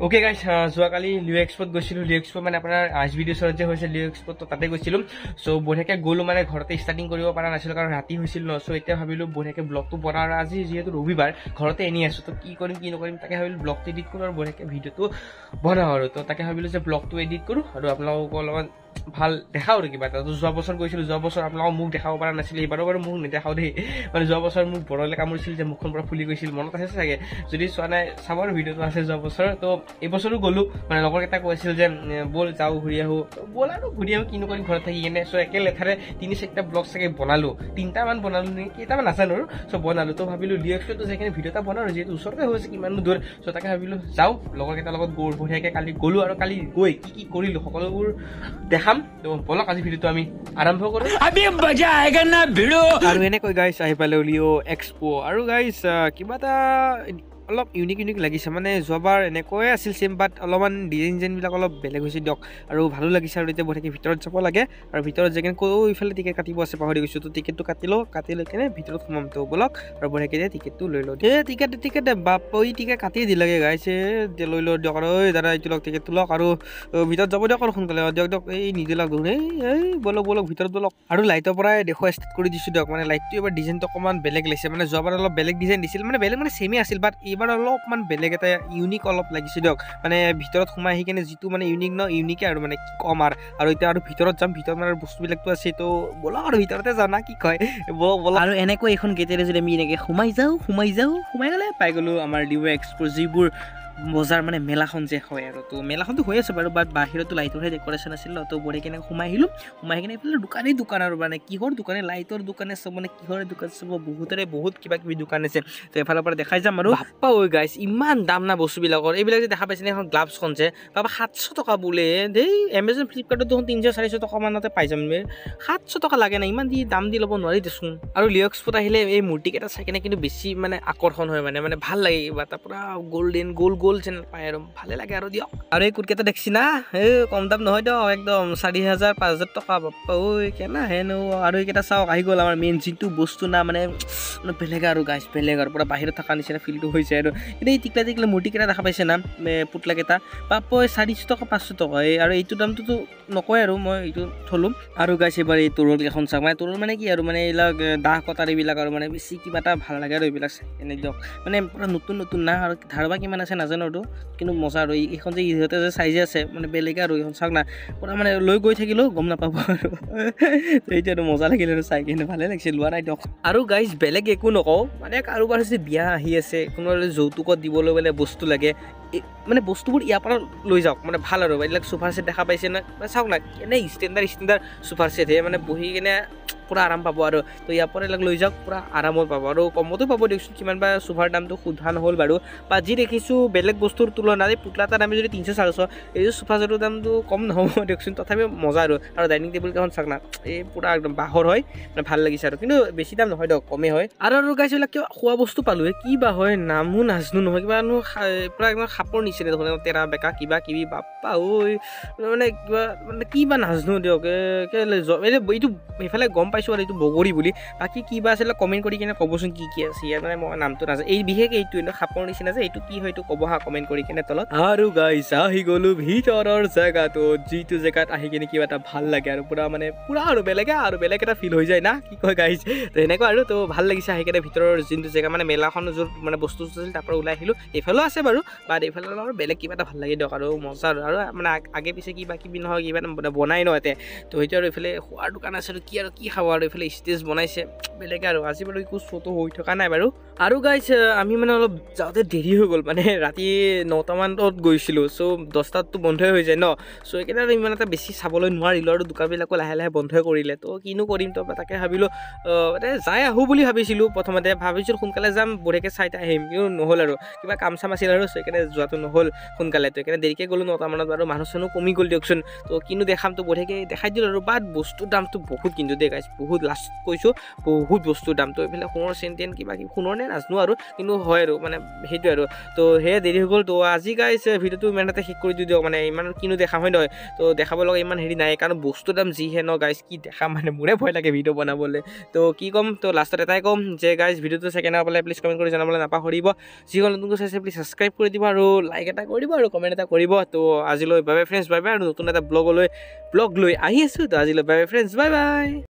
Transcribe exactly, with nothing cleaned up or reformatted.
okay guys যোৱাকালি Leo' এক্সপোত গৈছিলোঁ লিঅ' এক্সপো মানে আপোনাৰ আজ ভিডিঅ' চৰত যে হৈছে লিঅ' এক্সপোত তাতে গৈছিলোঁ চ' বঢ়িয়াকৈ গ'লোঁ মানে ঘৰতে ষ্টাৰ্টিং কৰিব পৰা নাছিলোঁ কাৰণ ৰাতি হৈছিল ন চ' এতিয়া ভাবিলোঁ বঢ়িয়াকৈ ব্লগটো বনাওঁ আৰু আজি যিহেতু ৰবিবাৰ ঘৰতে এনেই আছোঁ তো কি কৰিম কি নকৰিম তাকে ভাবিলোঁ ব্লগটো এডিট কৰোঁ আৰু বঢ়িয়াকৈ ভিডিঅ'টো বনাওঁ আৰু তো তাকে ভাবিলোঁ যে ব্লগটো এডিট কৰোঁ আৰু আপোনালোকক অলপমান ভাল দেখাওঁ আৰু কিবা এটা তো যোৱা বছৰ গৈছিলোঁ যোৱা বছৰ আপোনালোকক মুখ দেখাব পৰা নাছিলে এইবাৰো বাৰু মুখ নেদেখাওঁ দেই মানে যোৱা বছৰ মোক বৰলে কামুৰিছিল যে মুখখন পৰা ফুলি গৈছিল মনত আছে চাগে যদি চোৱা নাই চাব আৰু ভিডিঅ'টো আছে যোৱা বছৰ তো এইবছৰো গ'লোঁ মানে লগৰকেইটা কৈছিল যে ব'ল যাওঁ ঘূৰি আহোঁ ব'ল আৰু ঘূৰি আহোঁ কিনো কৰিম ঘৰত থাকি কিনে চ' একে লেঠাৰে তিনি চাৰিটা ব্লগ চাগে বনালোঁ তিনিটামান বনালোঁ নেকি কেইটামান নাজানো আৰু চ' বনালোঁ তো ভাবিলোঁ লিঅ' এক্সপোটো যাই কিনে ভিডিঅ' এটা বনাওঁ আৰু যিহেতু ওচৰতে হৈছে কিমানো দূৰ চ' তাকে ভাবিলোঁ যাওঁ লগৰকেইটাৰ লগত গৈ বঢ়িয়াকৈ কালি গ'লোঁ আৰু কালি গৈ কি কি কৰিলোঁ সকলোবোৰ দেখাম তো বলক আজি ভিডিঅ'টো আমি আৰম্ভ কৰোঁ আৰু এনেকৈ গাইছ আহি পালে লিঅ' এক্সপো আৰু গাইছ কিবা এটা অলপ ইউনিক ইউনিক লাগিছে মানে যোৱাবাৰ এনেকৈয়ে আছিল চেম বাট অলপমান ডিজাইন ডিজাইনবিলাক অলপ বেলেগ হৈছে দিয়ক আৰু ভালো লাগিছে আৰু এতিয়া বঢ়িয়াকৈ ভিতৰত যাব লাগে আৰু ভিতৰত যাই কিনে কৈ ইফালে টিকেট কাটিব আছে পাহৰি গৈছোঁ তো টিকেটটো কাটি লওঁ কাটি লৈ কিনে ভিতৰত সোমাম তো বলক আৰু বঢ়িয়াকৈ টিকেটটো লৈ লওঁ এই টিকেট টিকেট বাপ ঐ টিকেট কাটি দিলাগে গাইছে লৈ লওঁ দিয়ক আৰু ঐ দাদা এইটো লওক টিকেটটো লওক আৰু ভিতৰত যাব দিয়ক আৰু সোনকালে দিয়ক দিয়ক এই নিদিলক দেখোন এই এই বলক বলক ভিতৰত বলক আৰু লাইটৰ পৰাই দেখুৱাই ষ্টাৰ্ট কৰি দিছোঁ দিয়ক মানে লাইটটো এবাৰ ডিজাইনটো অকণমান বেলেগ লাগিছে মানে যোৱাবাৰ অলপ বেলেগ ডিজাইন দিছিল মানে বেলেগ মানে ছেমেই আছিল বাট এইবাৰ অলপমান বেলেগ এটা ইউনিক অলপ লাগিছে দিয়ক মানে ভিতৰত সোমাই আহি কিনে যিটো মানে ইউনিক ন ইউনিকে আৰু মানে কি ক'ম আৰু আৰু এতিয়া আৰু ভিতৰত যাম ভিতৰত মানে বস্তুবিলাকতো আছে তো বলক আৰু ভিতৰতে যাওঁ না কি কয় বলক বলক আৰু এনেকৈ এখন গেটেৰে যদি আমি এনেকৈ সোমাই যাওঁ সোমাই যাওঁ সোমাই গ'লে পাই গ'লোঁ আমাৰ লিঅ' এক্সপো যিবোৰ বজাৰ মানে মেলাখন যে হয় আৰু তো মেলাখনতো হৈ আছে বাৰু বাট বাহিৰতো লাইটৰহে ডেক'ৰেশ্যন আছিল ন তো বঢ়িয়াকৈ কেনে সোমাই আহিলোঁ সোমাই কিনে এইফালে দোকানেই দোকান আৰু মানে কিহৰ দোকানে লাইটৰ দোকানে চব মানে কিহৰ দোকান চব বহুতৰে বহুত কিবা কিবি দোকান আছে তো এফালৰ পৰা দেখাই যাম আৰু বাপ্পা ঐ গাইছ ইমান দাম না বস্তুবিলাকৰ এইবিলাক যে দেখা পাইছে এখন গ্লাভছখন যে বাবা সাতশ টকা বোলে দেই এমেজন ফ্লিপকাৰ্টত দেখোন তিনিশ চাৰিশ টকামানতে পাই যাম সাতশ টকা লাগে না ইমান দি দাম দি ল'ব নোৱাৰি দেচোন আৰু লিঅ' এক্সপোত আহিলে এই মূৰ্তিকেইটা চাই কিনে কিন্তু বেছি মানে আকৰ্ষণ হয় মানে মানে ভাল লাগে কিবা এটা পূৰা গল্ডেন গ'ল্ড গ'ল্ড যেন পায় আৰু ভালে লাগে আৰু দিয়ক আৰু এই কুৰ্কেটা দেখছি না এই কম দাম নহয় দিয়ক একদম চাৰি হাজাৰ পাঁচ হাজাৰ টকা বাপ্পা ঐ কেনা হেনো আৰু এইকেইটা চাওক আহি গ'ল আমাৰ মেইন যিটো বস্তু না মানে বেলেগ আৰু গাইছ বেলেগ আৰু পূৰা বাহিৰত থকা নিচিনা ফিলটো হৈছে আৰু কিন্তু এই টিকলা টিকলা মূৰ্তিকেইটা দেখা পাইছে না পুতলাকেইটা বাপ্পা ঐ চাৰিশ টকা পাঁচশ টকা এই আৰু এইটো দামটোতো নকয় আৰু মই এইটো থলোঁ আৰু গাইছ এইবাৰ এই তৰোৱাল কেইখন চাওক মানে তৰোৱাল মানে কি আৰু মানে এইবিলাক দাহ কটাৰ এইবিলাক আৰু মানে বেছি কিবা এটা ভাল লাগে আৰু এইবিলাক চাই এনে দিয়ক মানে পূৰা নতুন নতুন না আৰু ধাৰবা কিমান আছে নাজানো আৰু কিন্তু মজা আৰু এইখন যে ইহঁতে যে চাইজে আছে মানে বেলেগ আৰু এইখন চাওক না পূৰা মানে লৈ গৈ থাকিলেও গম নাপাব আৰু এইটো আৰু মজা লাগিল আৰু চাই কিনে ভালে লাগিছে লোৱা নাই দিয়ক আৰু গাইজ বেলেগ একো নকওঁ মানে কাৰোবাৰ যদি বিয়া আহি আছে কোনোবা যৌতুকত দিবলৈ বোলে বস্তু লাগে মানে বস্তুবোৰ ইয়াৰ পৰা লৈ যাওক মানে ভাল আৰু এইবিলাক চোফাৰ ছেট দেখা পাইছে না মানে চাওক না কেনে ষ্টেণ্ডাৰ্ড ষ্টেণ্ডাৰ্ড চোফাৰ ছেটহে মানে বহি কিনে পূৰা আৰাম পাব আৰু তো ইয়াৰ পৰা এইবিলাক লৈ যাওক পূৰা আৰামত পাব আৰু কমতো পাব দিয়কচোন কিমান বা চোফাৰ দামটো সোধা নহ'ল বাৰু বা যি দেখিছোঁ বেলেগ বস্তুৰ তুলনাত এই পুতলা এটাৰ দামে যদি তিনিশ চাৰিশ এই চোফা ছেটৰ দামটো কম নহ'ব দিয়কচোন তথাপিও মজা আৰু আৰু ডাইনিং টেবুলকেইখন চাওক না এই পূৰা একদম বাঁহৰ হয় মানে ভাল লাগিছে আৰু কিন্তু বেছি দাম নহয় দিয়ক কমেই হয় আৰু আৰু গাইছ এইবিলাক কিবা খোৱা বস্তু পালোঁ কি বা হয় নামো নাজানো নহয় কিবানো পূৰা একদম সাপৰ নিচিনা দেখোন তেৰা বেকা কিবা কিবি বাপ্পা ঐ মানে কিবা মানে কি বা নাজানো দিয়ক এইটো সেইফালে গম পাইছোঁ আৰু এইটো বগৰী বুলি বাকী কিবা আছিলে কমেণ্ট কৰি কিনে ক'বচোন কি কি আছে ইয়াৰ মানে মই নামটো নাজানো এই বিশেষকৈ এইটো কিন্তু সাপৰ নিচিনা যে এইটো কি হয় এইটো ক'ব হা কমেণ্ট কৰি কিনে তলত আৰু গাইছ আহি গ'লোঁ ভিতৰৰ জেগাটো যিটো জেগাত আহি কিনে কিবা এটা ভাল লাগে আৰু পূৰা মানে পূৰা আৰু বেলেগে আৰু বেলেগ এটা ফিল হৈ যায় না কি কয় গাইছ তো এনেকুৱা আৰু তো ভাল লাগিছে আহি কিনে ভিতৰৰ যোনটো জেগা মানে মেলাখন য'ত মানে বস্তু আছিল তাৰ পৰা ওলাই আহিলোঁ এইফালেও আছে বাৰু বা এইফালে আৰু বেলেগ কিবা এটা ভাল লাগে দিয়ক আৰু মজা আৰু আৰু মানে আগে পিছে কিবা কিবি নহয় কিবা বনাই ন ইয়াতে তো সেইটো আৰু এইফালে খোৱাৰ দোকান আছে আৰু কি আৰু কি খাব আৰু এইফালে ষ্টেজ বনাইছে বেলেগে আৰু আজি বাৰু একো শ্ব'টো হৈ থকা নাই বাৰু আৰু গাইছ আমি মানে অলপ যাওঁতে দেৰি হৈ গ'ল মানে ৰাতি নটামানত গৈছিলোঁ চ' দহটাততো বন্ধই হৈ যায় ন চ' এইকেইটা আৰু ইমান এটা বেছি চাবলৈ নোৱাৰিলোঁ আৰু দোকানবিলাকো লাহে লাহে বন্ধই কৰিলে তো কিনো কৰিম তো তাকে ভাবিলোঁ যাই আহোঁ বুলি ভাবিছিলোঁ প্ৰথমতে ভাবিছিলোঁ সোনকালে যাম বঢ়িয়াকৈ চাই আহিম কিন্তু নহ'ল আৰু কিবা কাম চাম আছিল আৰু সেইকাৰণে যোৱাটো নহ'ল সোনকালে তো সেইকাৰণে দেৰিকৈ গ'লোঁ নটামানত বাৰু মানুহ চানুহ কমি গ'ল দিয়কচোন তো কিনো দেখামতো বঢ়িয়াকৈ দেখাই দিলোঁ আৰু বাট বস্তুৰ দামটো বহুত কিন্তু দেই গাইছ বহুত লাষ্ট কৈছোঁ বহুত বস্তুৰ দামটো এইফালে সোণৰ চেন টেন কিবা কিবি সোণৰ নে নাজানো আৰু কিন্তু হয় আৰু মানে সেইটোৱে আৰু তো সেয়া দেৰি হৈ গ'ল তো আজি গাইছ ভিডিঅ'টো ইমান এটা শেষ কৰি দিওঁ মানে ইমান কিনো দেখা হয় নহয় তো দেখাব লগা ইমান হেৰি নাই কাৰণ বস্তুৰ দাম যিহে ন গাইছ কি দেখা মানে মোৰে ভয় লাগে ভিডিঅ' বনাবলৈ তো কি ক'ম তো লাষ্টত এটাই ক'ম যে গাইছ ভিডিঅ'টো ছেকেণ্ড পালে প্লিজ কমেণ্ট কৰি জনাবলৈ নাপাহৰিব যিসকল নতুনকৈ চাইছে প্লিজ ছাবস্ক্ৰাইব কৰি দিব আৰু লাইক এটা কৰিব আৰু কমেণ্ট এটা কৰিব তো আজিলৈ bye bye friends bye bye আৰু নতুন এটা ব্লগলৈ ব্লগ লৈ আহি আছোঁ তো আজিলৈ bye bye friends bye bye